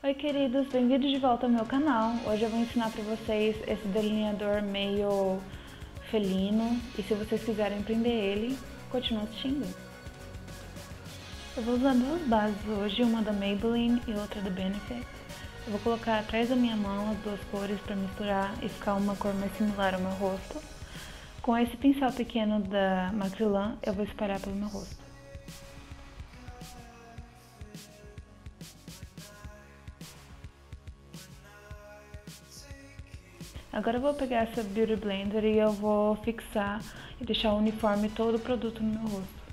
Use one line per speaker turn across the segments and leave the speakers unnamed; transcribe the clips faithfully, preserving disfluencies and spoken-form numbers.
Oi queridos, bem-vindos de volta ao meu canal. Hoje eu vou ensinar para vocês esse delineador meio felino e se vocês quiserem aprender ele, continuem assistindo. Eu vou usar duas bases hoje, uma da Maybelline e outra da Benefit. Eu vou colocar atrás da minha mão as duas cores para misturar e ficar uma cor mais similar ao meu rosto. Com esse pincel pequeno da Macrylan, eu vou espalhar pelo meu rosto. Agora eu vou pegar essa Beauty Blender e eu vou fixar e deixar uniforme todo o produto no meu rosto.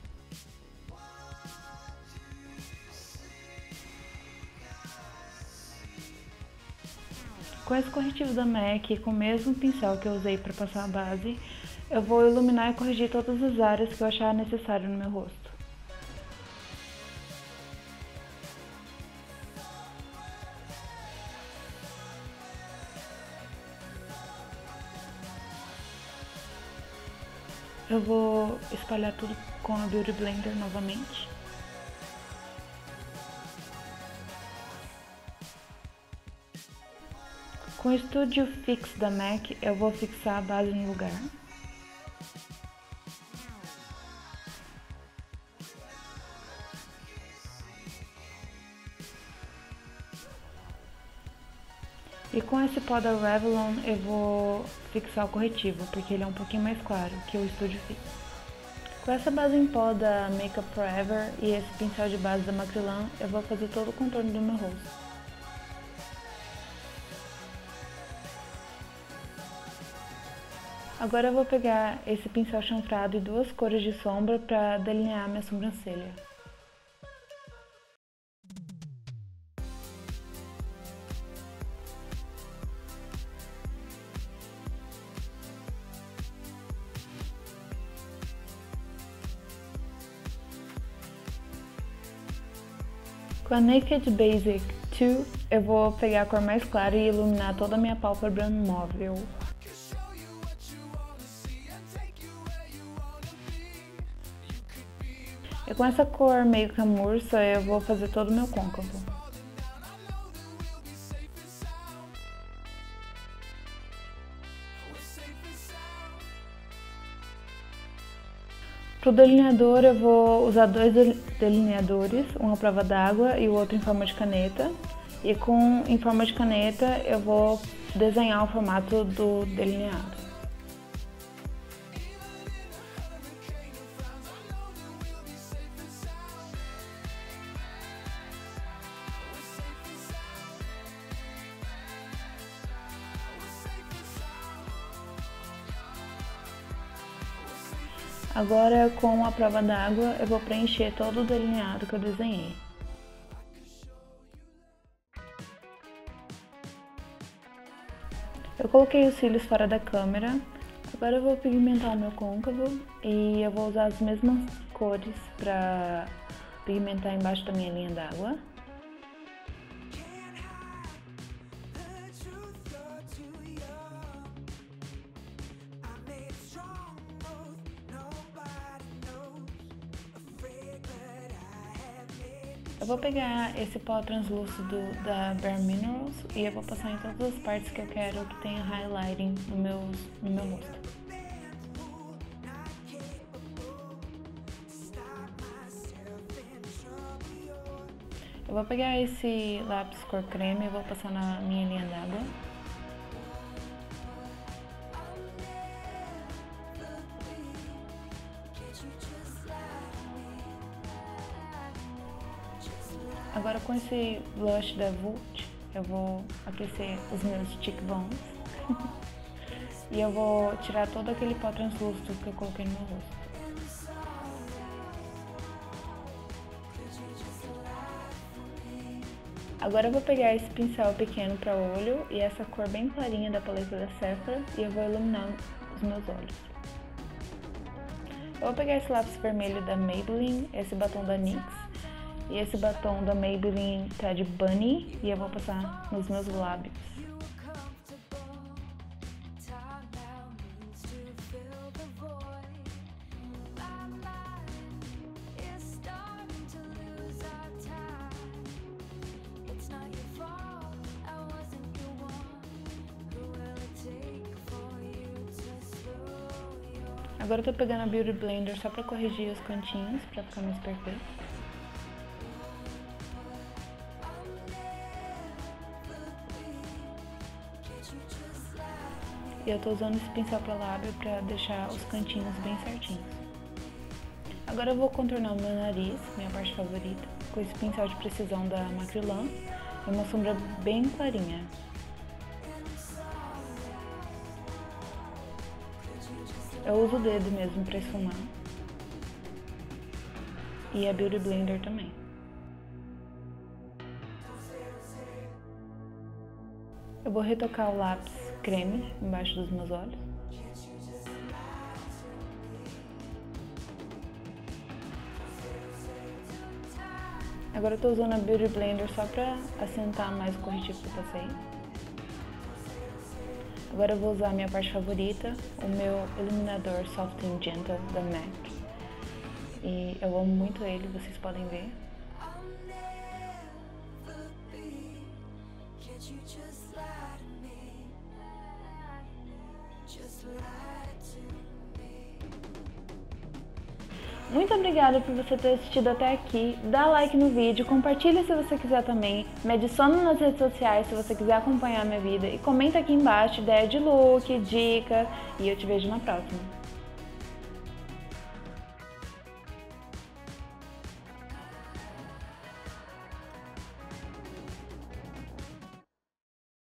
Com esse corretivo da MAC, com o mesmo pincel que eu usei para passar a base, eu vou iluminar e corrigir todas as áreas que eu achar necessário no meu rosto. Eu vou espalhar tudo com a Beauty Blender novamente. Com o Studio Fix da MAC, eu vou fixar a base no lugar. E com esse pó da Revlon eu vou fixar o corretivo, porque ele é um pouquinho mais claro que o Studio Fix. Com essa base em pó da Makeup Forever e esse pincel de base da Macrylan, eu vou fazer todo o contorno do meu rosto. Agora eu vou pegar esse pincel chanfrado e duas cores de sombra para delinear minha sobrancelha. Com a Naked Basic dois, eu vou pegar a cor mais clara e iluminar toda a minha pálpebra móvel. E com essa cor meio camurça, eu vou fazer todo o meu côncavo. Para o delineador eu vou usar dois delineadores, um à prova d'água e o outro em forma de caneta. E com em forma de caneta eu vou desenhar o formato do delineado. Agora, com a prova d'água, eu vou preencher todo o delineado que eu desenhei. Eu coloquei os cílios fora da câmera. Agora eu vou pigmentar o meu côncavo e eu vou usar as mesmas cores para pigmentar embaixo da minha linha d'água. Eu vou pegar esse pó translúcido da Bare Minerals e eu vou passar em todas as partes que eu quero que tenha highlighting no meu, no meu rosto. Eu vou pegar esse lápis cor creme e vou passar na minha linha d'água. Agora com esse blush da Vult, eu vou aquecer os meus cheekbones e eu vou tirar todo aquele pó translúcido que eu coloquei no meu rosto. Agora eu vou pegar esse pincel pequeno para olho e essa cor bem clarinha da paleta da Sephora e eu vou iluminar os meus olhos. Eu vou pegar esse lápis vermelho da Maybelline, esse batom da NYX. E esse batom da Maybelline tá de Bunny e eu vou passar nos meus lábios.
It's not your
Agora eu tô pegando a Beauty Blender só pra corrigir os cantinhos, pra ficar mais perfeito. E eu tô usando esse pincel pra lábio pra deixar os cantinhos bem certinhos. Agora eu vou contornar o meu nariz, minha parte favorita, com esse pincel de precisão da Macrylan e uma sombra bem clarinha. Eu uso o dedo mesmo pra esfumar. E a Beauty Blender também. Eu vou retocar o lápis creme embaixo dos meus olhos. Agora eu tô usando a Beauty Blender só pra assentar mais o corretivo que eu passei. Agora eu vou usar a minha parte favorita, o meu iluminador Soft and Gentle da MAC. E eu amo muito ele, vocês podem ver. Muito obrigada por você ter assistido até aqui, dá like no vídeo, compartilha se você quiser também, me adiciona nas redes sociais se você quiser acompanhar a minha vida e comenta aqui embaixo ideia de look, dica e eu te vejo na próxima.